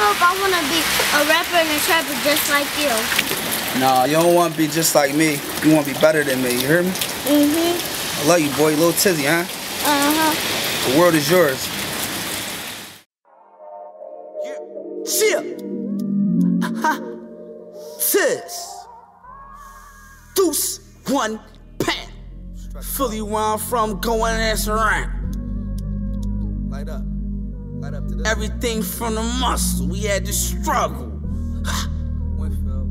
up, I want to be a rapper and a trapper just like you. Nah, you don't want to be just like me. You want to be better than me, you hear me? Mm-hmm. I love you, boy. Little Tizzy, huh? Uh-huh. The world is yours. Shit. Tiz. Deuce, one, pan. Philly where I'm from, going ass around. Light up. Light up to this. Everything from the muscle, we had to struggle. Winfield.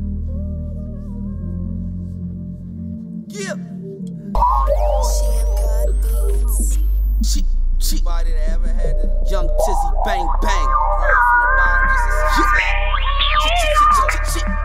Yeah. She Anybody that ever had the Young Tizzy, bang, bang. from the bottom just to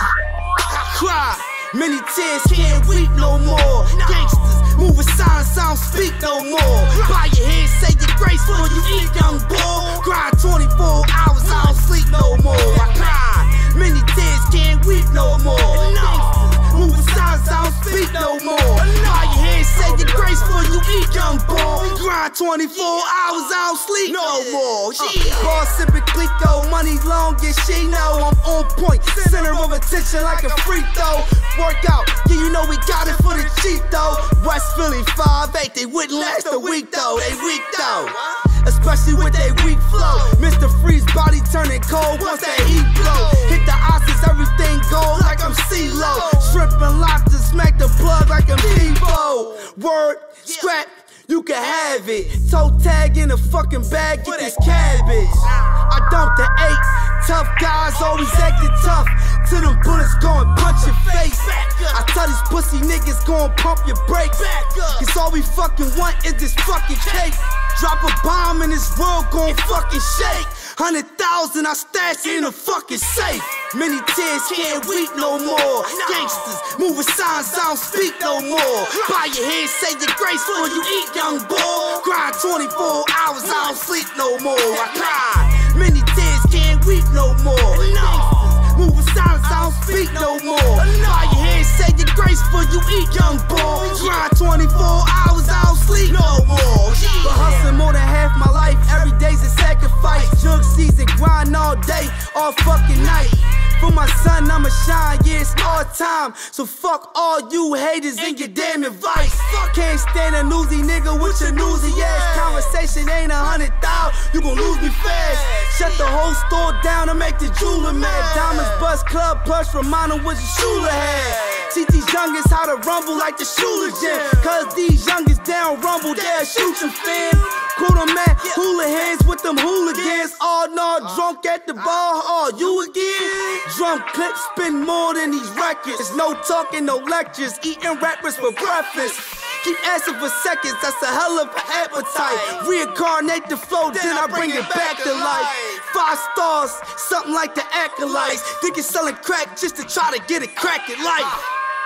Cry, many tears can't weep no more. Gangsters, moving silence, I don't speak no more. Bow your head, say your grace before you eat, young boy. Cry 24 hours, I don't sleep no more. I cry, many tears can't weep no more. Gangsters, moving silence, I don't speak no more. Bow your head, say your grace before you eat, young boy. Grind 24 hours, I don't sleep no more. Boss sipping Clico, money long as she know I'm on point. Center of attention like a free throw. Workout, yeah, you know we got it for the cheap though. West Philly 5'8", they wouldn't last a week though. They weak though, especially with they weak flow. Mr. Freeze body turning cold once that heat blow. Hit the osses, everything gold like I'm CeeLo. Shrimp and lobster, smack the plug like I'm Debo. Word, scrap, you can have it. Toe tag in a fucking bag, get this cabbage. I dumped the 8. Tough guys always acting tough. Till them bullets gon' punch your face. I tell these pussy niggas gon' pump your brakes. Cause all we fucking want is this fucking cake. Drop a bomb and this world gon' fucking shake. 100,000 I stash in a fucking safe. Many tears can't weep no more. Gangsters, moving signs, I don't speak no more. Bow your head, say your grace before you eat, young boy. Cry 24 hours, I don't sleep no more. I cry, many tears can't weep no more. Gangsters, moving silence, I don't speak no more. Bow your head, say your grace before you eat, young boy. Cry 24 hours, I don't sleep no more. But hustling more than half my life, every day's a sacrifice. Jug season, grind all day, all fucking night. For my son, I'ma shine, yeah, it's all time. So fuck all you haters and your damn advice. Can't stand a newsy nigga with your newsy ass. Conversation ain't 100,000, you gon' lose me fast. Shut the whole store down and make the jeweler mad. Diamonds bust, club plush, remind him what your Shula had. Teach these youngest how to rumble like the Shula Jam. Cause these youngest down rumble, they'll shoot you, fam. Cool them man, hula hands with them hooligans. All no drunk at the bar, all you again? Drum clips spin more than these records. There's no talking, no lectures, eating rappers for breakfast. Keep asking for seconds, that's a hell of an appetite. Reincarnate the flow, then I bring it back to life. 5 stars, something like the acolytes. Think it's selling crack just to try to get it crack in life.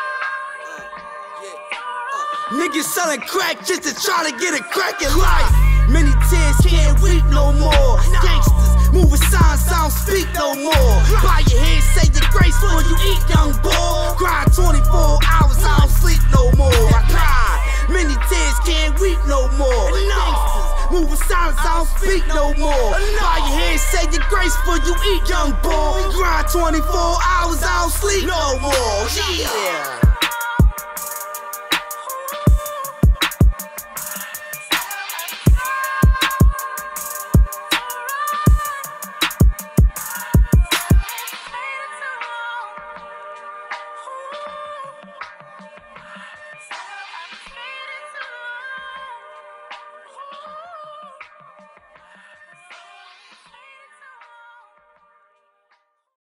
Niggas selling crack just to try to get it crack in life. Many tears can't weep no more. Gangsters, moving signs, I don't speak no more. Bow your head, say your grace before you eat, young boy. Cry 24 hours, I don't sleep no more. I cry, many tears can't weep no more. Gangsters, moving silence, I don't speak no more. Bow your head, say your grace before you eat, young boy. Cry 24 hours, I don't sleep no more. Yeah.